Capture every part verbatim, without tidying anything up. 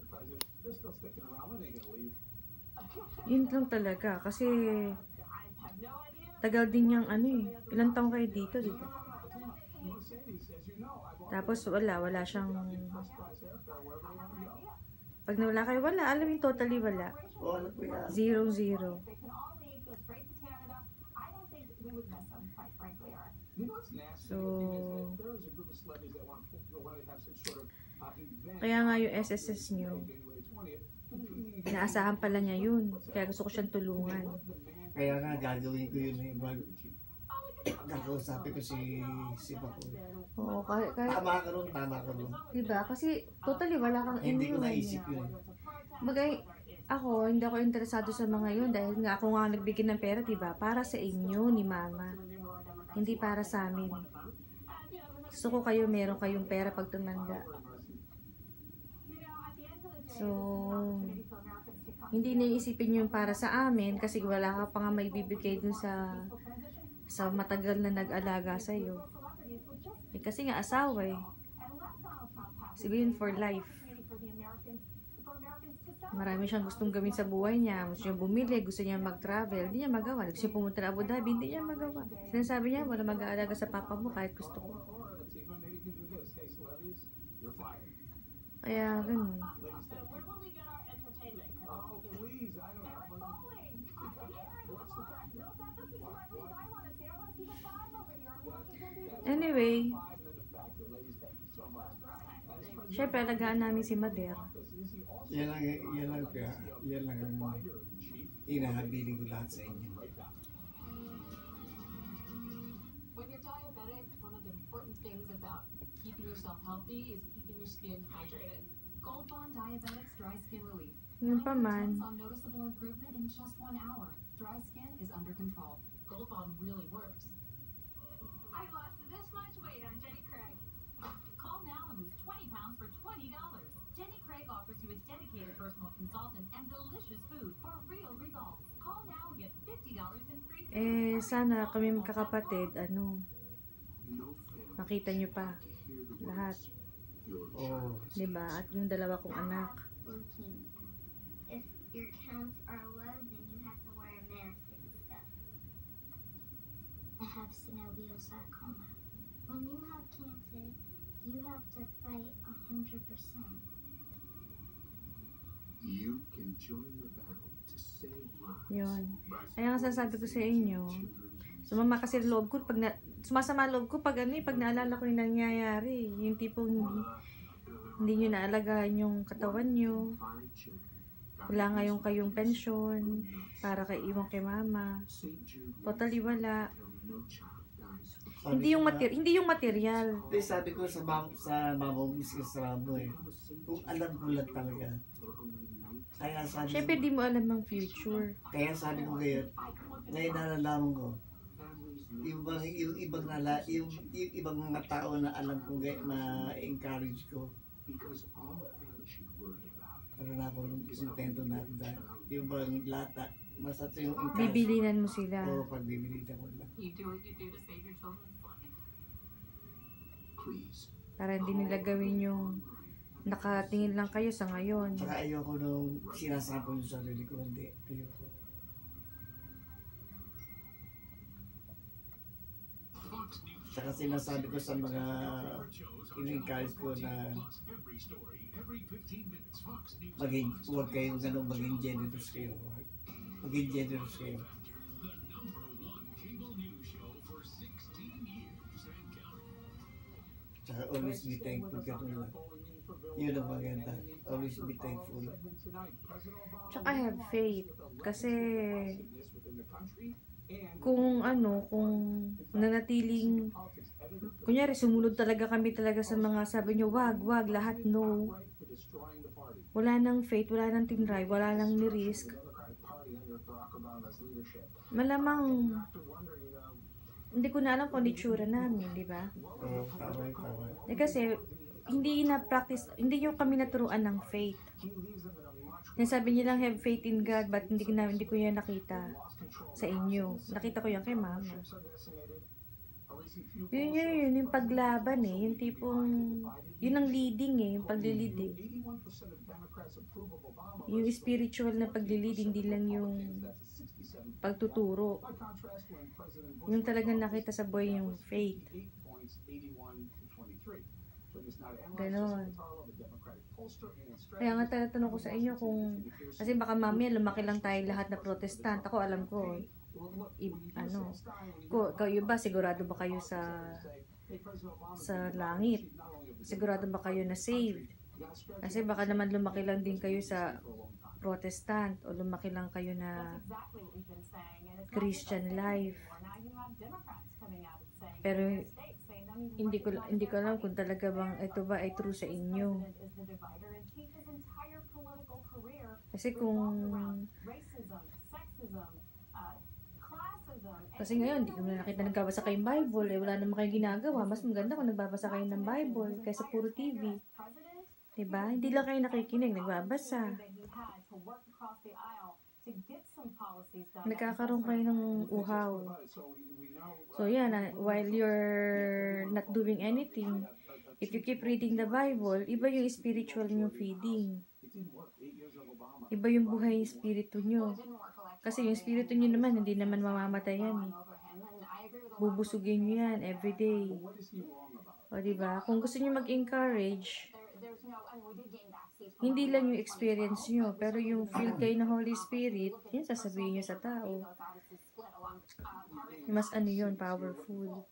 Yun lang talaga. Kasi, tagal din niyang ano eh. Ilang taong kayo dito, di ba? Tapos wala, wala siyang... Pag nawala kayo, wala. Alam mo, totally wala. Zero, zero. So, kaya nga yung S S S nyo, inaasahan pala niya yun. Kaya gusto ko siyang tulungan. Kaya nga gagawin ko yun eh. Kakausapin ko si si Paco. Oo, kahit, kahit, Tama ka ron, tama ka ron. diba? Kasi totally wala kang Hindi ko inyong. naisip yun. Bagay, ako, hindi ako interesado sa mga yun dahil nga ako nga nagbigay ng pera, diba? Para sa inyo ni Mama. Hindi para sa amin. Gusto ko kayo, meron kayong pera pag tumanda. So, hindi naisipin yung para sa amin kasi wala ka pa nga may bibigay dun sa sa matagal na nag-alaga sa'yo. Eh, kasi nga asawa eh. Sabihin for life. Marami siyang gustong gawin sa buhay niya. Gusto niya bumili, gusto niya mag-travel. Hindi niya magawa. Gusto niya pumunta na Abu Dhabi, hindi niya magawa. Sinasabi niya, wala mag-aalaga sa papa mo kahit gusto ko. Kaya, ganun. Anyway, syempre, alagaan namin si Mader. Yan lang, yan lang, yan lang ang inahabiling ko lahat sa inyo. When you're diabetic, one of the important things about keeping yourself healthy is keeping your skin hydrated. Gold Bond Diabetics Dry Skin Relief. Yun pa man. On noticeable improvement in just one hour. Dry skin is under control. Gold Bond really works. I lost this much weight on Jenny Craig. Call now and lose twenty pounds for twenty dollars. Jenny Craig offers you a dedicated personal consultant and delicious food for real results. Call now and get fifty dollars in free food. Eh, sana kami magkakapatid, ano, makita nyo pa. Lahat. Oh. Diba? At yung dalawa kong anak. If your counts are low, then you have to wear a mask and stuff. I have synovial sarcoma. When you have cancer, you have to fight a hundred percent. You can join the battle to save lives. Yun. Kaya nga sasabi ko sa inyo, sumama kasi loob ko pag na, sumasama loob ko pag ano eh, pag naalala ko yung nangyayari. Yung tipong hindi, hindi nyo naalagaan yung katawan nyo. Wala nga yung kayong pension para kay iwan kay mama. Totally wala. Hindi yung mater hindi yung material. Hindi, sabi ko sa mam sa mama mo, miski sa mama eh. Kung alam ko lang talaga. Kaya sabi Siyempre di mo alam ang future. Kaya sabi ko ngayon, ngayon nalalaman ko, yung ibang, yung ibang nala, yung, yung ibang mga tao na alam ko ma-encourage ko. Pero na ako kontento na dahil yung bang lata, basta yung encourage. Bibilinan mo sila. Oo, pagbibilinan ko lang. You do what you do to save your children's life. Please. Para hindi nila gawin yung nakatingin lang kayo sa ngayon. Saka ayoko nung sinasabi yung sarili ko, hindi. Ayoko. Saka sinasabi ko sa mga in-encourage ko na maging, huwag kayong ganun, maging generous kayo. Maging generous kayo. Saka always be thankful ka lang. Yun ang maganda. Always be thankful. Tsaka have faith. Kasi kung ano, kung nanatiling, kunyari sumunod talaga kami talaga sa mga sabi nyo, wag, wag, lahat no. Wala nang faith, wala nang tinry, wala nang ni-risk. Malamang, hindi ko na alam kung ano itsura namin, di ba? Oo, tama, tama. Eh kasi, hindi na-practice, hindi nyo kami naturuan ng faith. Sabi niyo lang have faith in God, but hindi ko, na, hindi ko yan nakita sa inyo. Nakita ko yan kay mama. Yun yun yun, yung paglaban eh, yung tipong, yun ang leading eh, yung paglilid eh. Yung spiritual na paglilid, hindi lang yung pagtuturo. Yung talagang nakita sa buhay yung faith. Ganon. Kaya nga tinatanong ko sa inyo kung, kasi baka mamaya lumaki lang tayo lahat na protestant. Ako alam ko, i, ano, ko, kayo ba, sigurado ba kayo sa sa langit? Sigurado ba kayo na saved? Kasi baka naman lumaki lang din kayo sa protestant o lumaki lang kayo na Christian life. Pero hindi ko hindi ko alam kung talaga bang ito ba ay true sa inyo. Kasi kung Kasi ngayon, hindi ko na nakita nagbabasa kayong Bible, eh wala naman kayong ginagawa. Mas maganda kung nagbabasa kayo ng Bible kaysa puro T V. Diba? Hindi lang kayo nakikinig, nagbabasa. Nagkakaroon kayo ng uhaw. So yan, uh, while you're not doing anything, if you keep reading the Bible, iba yung spiritual nyo feeding. Iba yung buhay yung spirito nyo. Kasi yung spirito nyo naman, hindi naman mamamatay yan eh. Bubusugin nyo yan everyday. O diba? Kung gusto nyo mag-encourage, hindi lang yung experience nyo, pero yung feel kayo ng Holy Spirit, yan sasabihin nyo sa tao. Mas ano yun, powerful.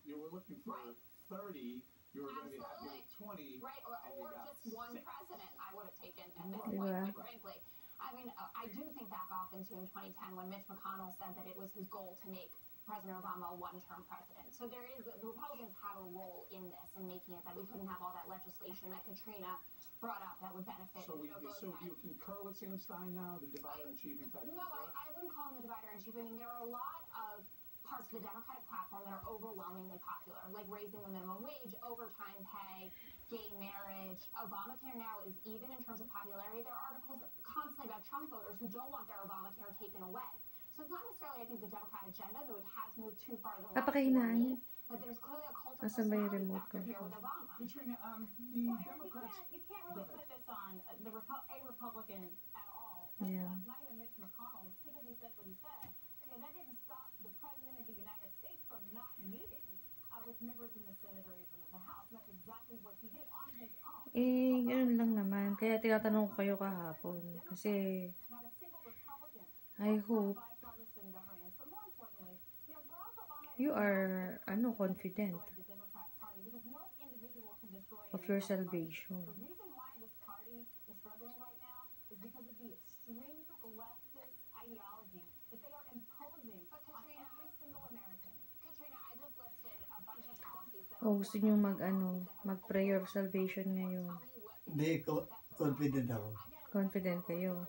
Diba? I mean, I do think back often to in twenty ten when Mitch McConnell said that it was his goal to make President Obama a one-term president. So there is, the Republicans have a role in this in making it that we couldn't have all that legislation that Katrina brought up that would benefit. So, we, you know, both so sides. you concur with Sam Stein now, the divider-in-chief, in fact? No, I, I wouldn't call him the divider-in-chief. I mean, there are a lot of parts of the Democratic platform that are overwhelmingly popular, like raising the minimum wage, overtime pay, gay marriage. Obamacare now is, even in terms of popularity, there are articles constantly about Trump voters who don't want their Obamacare taken away. So it's not necessarily, I think, the Democrat agenda, though it has moved too far to the left for Papakahinaan. me. But there's clearly a cult of Nasaan ba yung personality remote factor ko? here with Obama. Katrina, um, the Well, Eric, you Democrats... can't, you can't really put this on uh, the Repu- a Republican at all. Yeah. Not, not even Mitch McConnell. Just because he said what he said, you know, that didn't stop the President of the United States from not meeting uh, with members in the Senate or even of the House. And that's exactly what he did on his own. Eh, ganun lang naman. Kaya tinatanong ko kayo kahapon. Kasi, Not a single Republican. I hope Bipartisan governance. But more importantly, you know, Barack Obama you are, ano, confident destroyed the Democrat Party because no individual can destroy of an your entire party. salvation. The reason why this party is struggling right now is because of the extreme leftist ideology that they are imposing But on Katrina, every single American. Katrina, I just listed a bunch of policies that O gusto nyo mag, ano, mag prayer of salvation ngayon. tell me what Hindi, ko, confident ako. Confident kayo.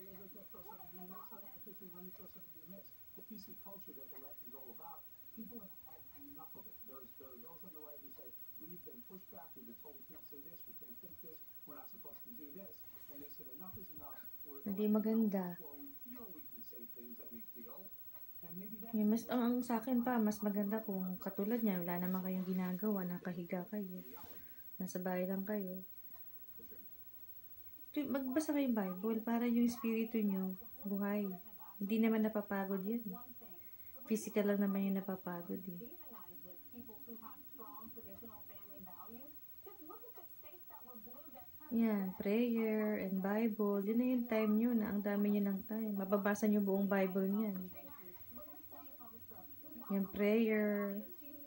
Let me throw something in the mix. The P C culture that the left is all about, people have had enough of it. There's, there are those on the right who say, we've been pushed back, we've been told we can't say this, we can't think this, we're not supposed to do this. And they said, enough is enough. We're Hindi maganda. Well, we feel we can say things that we feel. And maybe that's... Yung mas, ang, ang sa akin pa, mas maganda kung katulad niya, wala naman kayong ginagawa, nakahiga kayo. Nasa bahay lang kayo. Magbasa kayong Bible para yung spirito nyo buhay. Hindi naman napapagod yan. Physical lang naman yung napapagod eh. Demonizes people who have strong traditional family values. Just look at the states that were blue that turned Yan, prayer and Bible. Yun na yung time nyo na ang dami nyo ng time. Mababasa nyo buong Bible niyan. Yung prayer.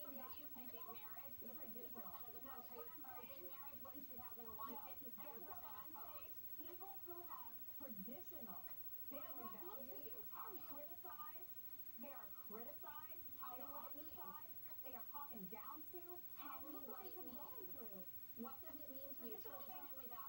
people who have traditional family values are criticized. They are criticized. They are ostracized. They are talking down to. Tell And me look what what they've it been going means. through. What does it mean to you? Traditional family values.